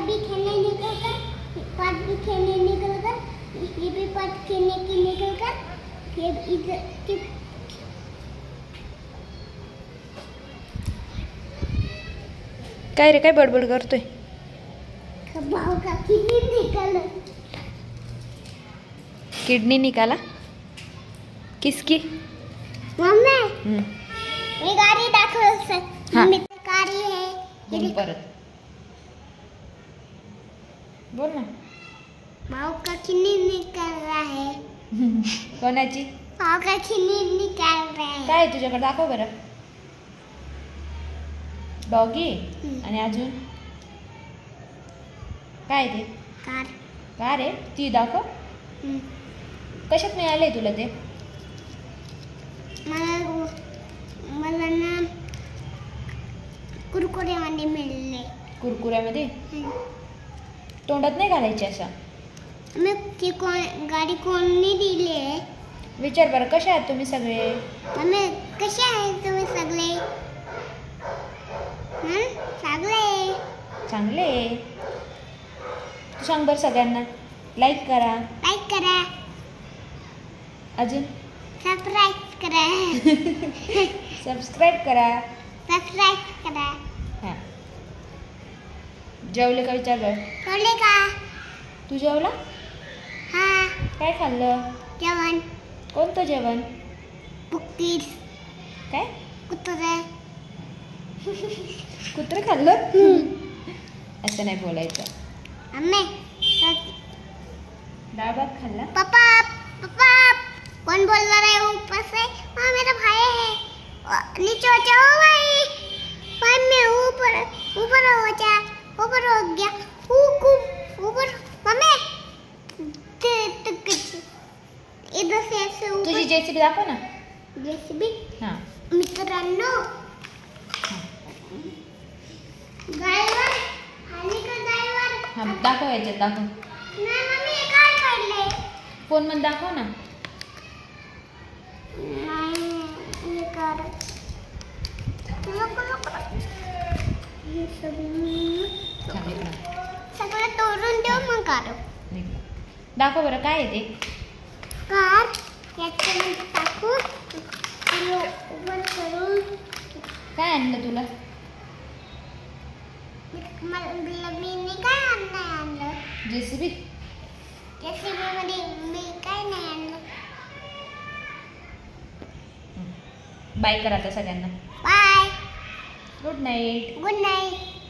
भी खेलने निकल कर, पार्ट भी खेलने निकल कर, ये भी पार्ट खेलने की निकल कर, फिर इधर की काय रे, काय बडबड करतोय? भाव का किडनी निकल। किडनी निकाला? किसकी? मम्मी हम्म, मी गाड़ी दाखव सर। हाँ। मम्मी गाड़ी है। बोल परत बोल ना। भाव का किडनी निकल रहा है। कोणाची? भाव का किडनी निकल रहा है। काय तुझ्याकडे दाखव बरं। डॉगी आणि अजून काय ते? कार। का रे, ती दाखव। कशात मिळाले तुला ते? मला ना कुरकुऱ्यामध्ये मिळले। कुरकुऱ्यामध्ये? तोंडात नाही घालायचे असं? मी ती गाडी कोणी दिली आहे? विचार बरं, कसे आहात तुम्ही सगळे? मम्मी कसे आहे तुम्ही सगळे? सगळे चांगले। तू सांग बरं सगळ्यांना, लाईक करा, लाईक करा, अजून सबस्क्राईब करा, सबस्क्राईब करा, सबस्क्राईब करा। हां, जेवले का विचार बरं? जेवले का? तू जेवला? हा, काय खाल्लं? जेवण। कोणतं जेवण? बुक्कीज। काय? कुत्रे। कुत्रं खाल्लं? असं नाही बोलायचं। मम्मी डाळ भात खाल्ला? पापा पापा कौन बोल रहा है ऊपर से? हाँ मेरा भाई है। नीचे हो जाओ भाई। भाई मैं ऊपर ऊपर हो जा, ऊपर हो गया। ऊपर मम्मी इधर से ऐसे ऊपर। तुझी जेसीबी दाखव ना। जेसीबी? हां, मित्रांनो ड्रायव्हर खाली का ड्रायव्हर? हां दाखव, याच्यात दाखव। नाही मम्मी हे काय काढले? फोनमध्ये दाखव ना। नाही हे कर हे सगळं तोडून देऊ मग काढू। दाखव बरं, काय आहे ते? कार याच्यामध्ये टाकू उभं करून। काय आणलं तुला? मी काय आणलं? जेसीबी? जेसीबी मध्ये मी काय नाही आणलं। बाय करा आता सगळ्यांना। Bye, good night. Good night.